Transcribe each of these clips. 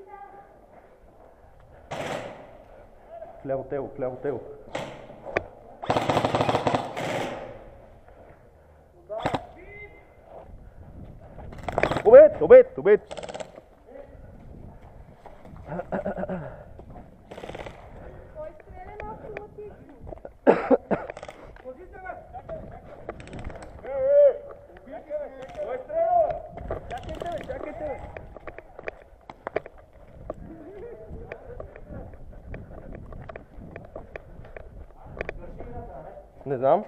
Вляво тело, вляво тело. Обед, обед, обед! Той стреля автоматично. Не знам.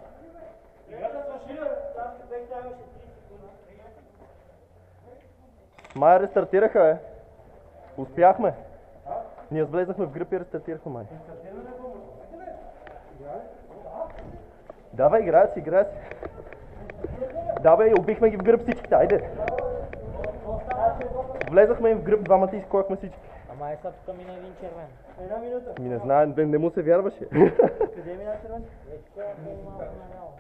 Май рестартираха, бе. Успяхме. Ние влезнахме в гръб и рестартирахме, май. Давай, играят си, играят си. Давай, убихме ги в гръб всичките, айде. Влезахме им в гръб, двамата и изкояхме всички. Ама сега тук мина един червен. Една минута. Ми не знае, не му се вярваше. Къде мина червен? Вече коя е малко наляво.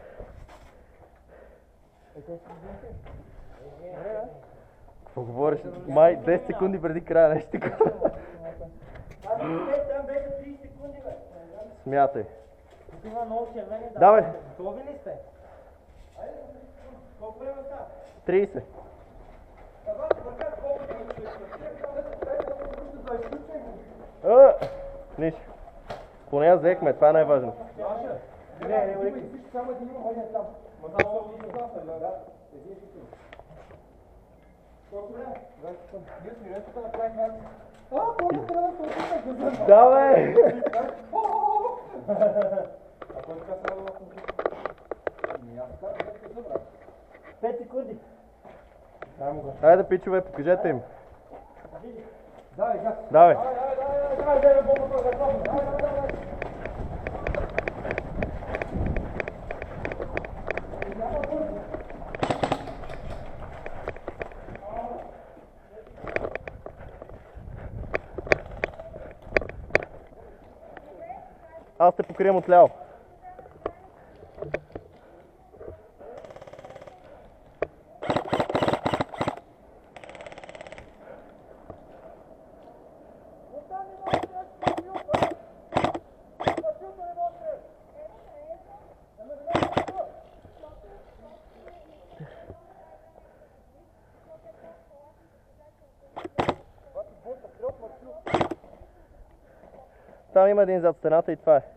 Какво говориш? Май 10 секунди преди края нещо такова. Там беше 30 секунди, бе. Смятай. Тук има много червени. Давай. Готови ли сте? Колко време става? 30. Ниш. Поне я взехме, това е най-важно. Не, само един има, може там. Ма само да. Колко време? 20 секунди. Ние сме минута направихме. Колко трябва да се опитах? Давай! А кой така трябва да компютър? Аз казвам, да се забра. 5 секунди. Хайде, пичове, покажете им. Давай, Давай. давай, бомбата, давай. Аз те покрием отляво. Там има един зад стената и това е.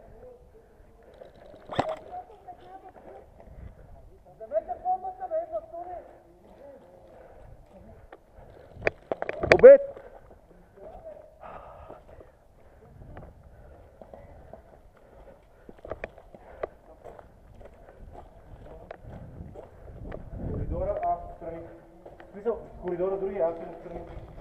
Обед! Коридора, аз страни. Смисъл, коридора други, аз съм страни.